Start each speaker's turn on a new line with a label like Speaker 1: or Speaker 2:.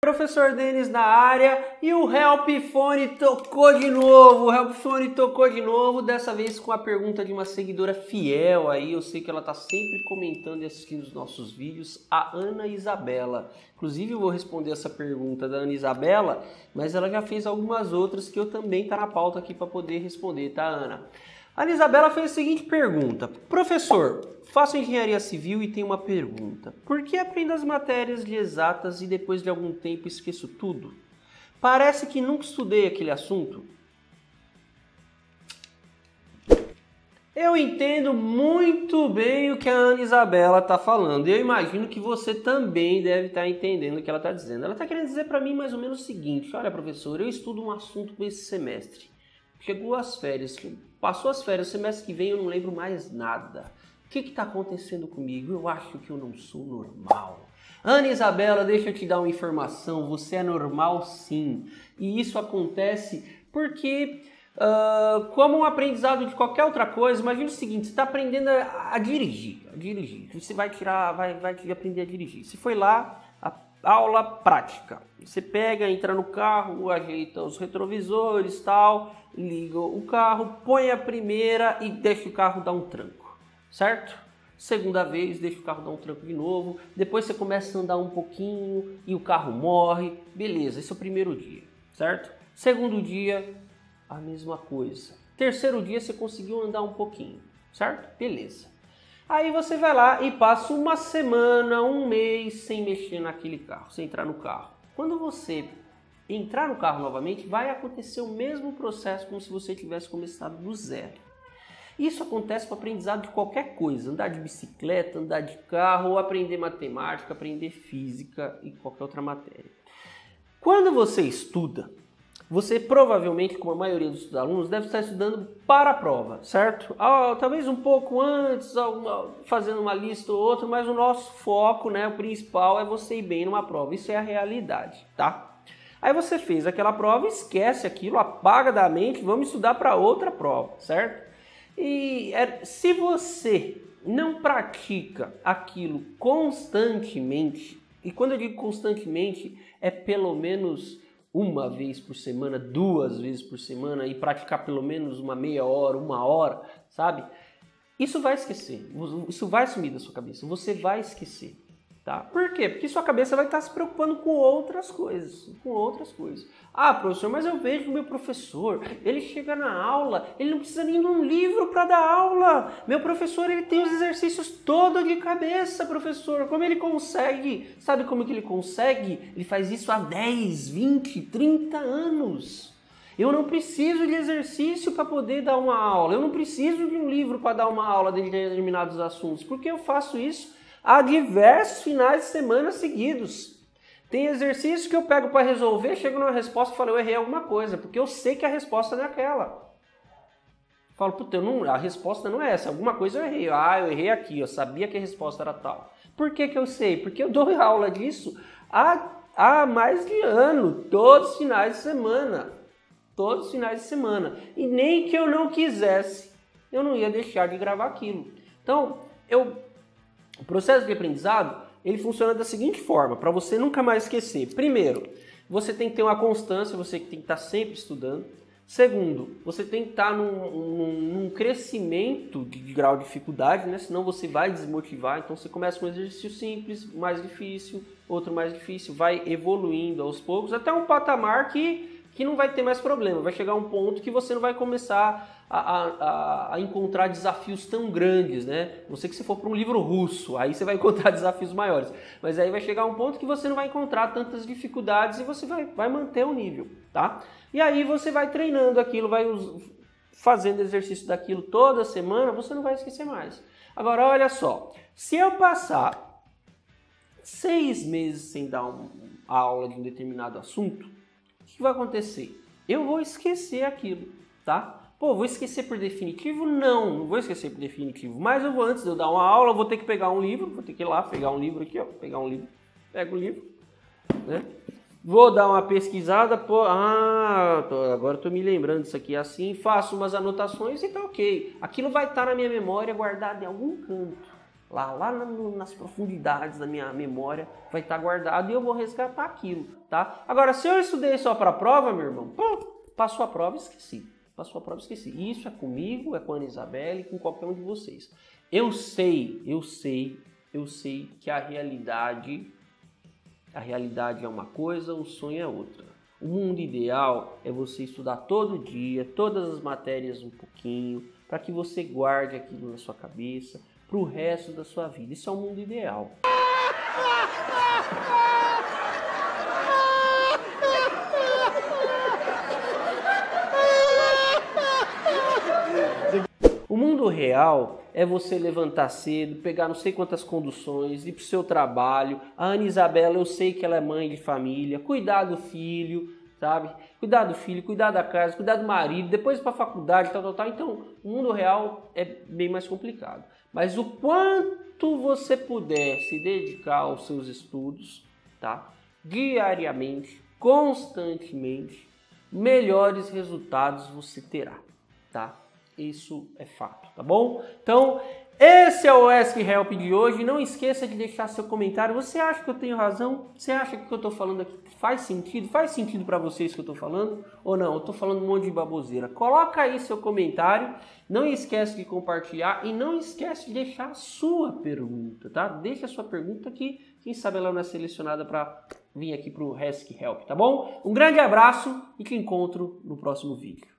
Speaker 1: Professor Denis na área e o Helpfone tocou de novo, dessa vez com a pergunta de uma seguidora fiel aí, eu sei que ela tá sempre comentando e assistindo os nossos vídeos, a Ana Isabela. Inclusive eu vou responder essa pergunta da Ana Isabela, mas ela já fez algumas outras que eu também tá na pauta aqui para poder responder, tá, Ana? A Ana Isabela fez a seguinte pergunta: professor, faço engenharia civil e tenho uma pergunta. Por que aprendo as matérias de exatas e depois de algum tempo esqueço tudo? Parece que nunca estudei aquele assunto. Eu entendo muito bem o que a Ana Isabela está falando. Eu imagino que você também deve estar entendendo o que ela está dizendo. Ela está querendo dizer para mim mais ou menos o seguinte: olha, professor, eu estudo um assunto esse semestre. Chegou as férias, passou as férias, o semestre que vem eu não lembro mais nada. O que está acontecendo comigo? Eu acho que eu não sou normal. Ana Isabela, deixa eu te dar uma informação, você é normal sim. E isso acontece porque, como um aprendizado de qualquer outra coisa, imagina o seguinte, você está aprendendo a dirigir. Você vai aprender a dirigir. Você foi lá, aula prática. Você pega, entra no carro, ajeita os retrovisores, tal, liga o carro, põe a primeira e deixa o carro dar um tranco, certo? Segunda vez, deixa o carro dar um tranco de novo, depois você começa a andar um pouquinho e o carro morre, beleza, esse é o primeiro dia, certo? Segundo dia, a mesma coisa. Terceiro dia você conseguiu andar um pouquinho, certo? Beleza. Aí você vai lá e passa uma semana, um mês sem mexer naquele carro, sem entrar no carro. Quando você entrar no carro novamente, vai acontecer o mesmo processo como se você tivesse começado do zero. Isso acontece para o aprendizado de qualquer coisa, andar de bicicleta, andar de carro, ou aprender matemática, aprender física e qualquer outra matéria. Quando você estuda, você provavelmente, como a maioria dos alunos, deve estar estudando para a prova, certo? Talvez um pouco antes, fazendo uma lista ou outra, mas o nosso foco, né, o principal é você ir bem numa prova. Isso é a realidade, tá? Aí você fez aquela prova, esquece aquilo, apaga da mente, vamos estudar para outra prova, certo? E se você não pratica aquilo constantemente, e quando eu digo constantemente, é pelo menos uma vez por semana, 2 vezes por semana, e praticar pelo menos uma meia hora, 1 hora, sabe? Isso vai esquecer, isso vai sumir da sua cabeça, você vai esquecer, tá? Por quê? Porque sua cabeça vai estar se preocupando com outras coisas, Ah, professor, mas eu vejo o meu professor, ele chega na aula, ele não precisa nem de um livro para dar aula. Meu professor, ele tem os exercícios todos de cabeça, professor. Como ele consegue? Sabe como que ele consegue? Ele faz isso há 10, 20, 30 anos. Eu não preciso de exercício para poder dar uma aula. Eu não preciso de um livro para dar uma aula de determinados assuntos, porque eu faço isso há diversos finais de semana seguidos. Tem exercício que eu pego para resolver, chego numa resposta e falo, eu errei alguma coisa, porque eu sei que a resposta não é aquela. Eu falo, puta, a resposta não é essa, alguma coisa eu errei. Eu errei aqui, eu sabia que a resposta era tal. Por que que eu sei? Porque eu dou aula disso há mais de ano, todos os finais de semana. Todos os finais de semana. E nem que eu não quisesse, eu não ia deixar de gravar aquilo. Então, o processo de aprendizado, ele funciona da seguinte forma, para você nunca mais esquecer. Primeiro, você tem que ter uma constância, você tem que estar sempre estudando. Segundo, você tem que estar num crescimento de grau de dificuldade, né? Senão você vai desmotivar. Então você começa com um exercício simples, mais difícil, outro mais difícil, vai evoluindo aos poucos, até um patamar que não vai ter mais problema. Vai chegar um ponto que você não vai começar a encontrar desafios tão grandes, né? Não sei que você for para um livro russo, aí você vai encontrar desafios maiores. Mas aí vai chegar um ponto que você não vai encontrar tantas dificuldades e você vai manter o nível, tá? E aí você vai treinando aquilo, vai fazendo exercício daquilo toda semana, você não vai esquecer mais. Agora, olha só, se eu passar 6 meses sem dar uma aula de um determinado assunto, o que vai acontecer? Eu vou esquecer aquilo, tá? Pô, vou esquecer por definitivo? Não vou esquecer por definitivo. Mas eu vou, antes de eu dar uma aula, eu vou ter que pegar um livro, vou ter que ir lá, pegar um livro aqui, ó, pego o livro, né? Vou dar uma pesquisada, agora estou me lembrando disso aqui assim, faço umas anotações e tá ok. Aquilo vai estar na minha memória guardado em algum canto, nas profundidades da minha memória vai estar guardado e eu vou resgatar aquilo, tá? Agora, se eu estudei só para a prova, meu irmão, passou a prova e esqueci. Passou a prova e esqueci. Isso é comigo, é com a Ana Isabela e com qualquer um de vocês. Eu sei que a realidade é uma coisa, o sonho é outra. O mundo ideal é você estudar todo dia, todas as matérias um pouquinho, para que você guarde aquilo na sua cabeça para o resto da sua vida. Isso é o mundo ideal. O mundo real é você levantar cedo, pegar não sei quantas conduções, ir para o seu trabalho. A Ana Isabela, eu sei que ela é mãe de família, cuidar do filho, sabe? Cuidar do filho, cuidar da casa, cuidar do marido, depois ir para a faculdade, tal. Então, o mundo real é bem mais complicado. Mas o quanto você puder se dedicar aos seus estudos, tá? Diariamente, constantemente, melhores resultados você terá, tá? Isso é fato, tá bom? Então, esse é o Ask Help de hoje. Não esqueça de deixar seu comentário. Você acha que eu tenho razão? Você acha que o que eu tô falando aqui faz sentido? Faz sentido para vocês que eu tô falando? Ou não? Eu tô falando um monte de baboseira. Coloca aí seu comentário. Não esquece de compartilhar e não esquece de deixar a sua pergunta, tá? Deixa a sua pergunta que quem sabe ela não é selecionada para vir aqui pro Ask Help, tá bom? Um grande abraço e te encontro no próximo vídeo.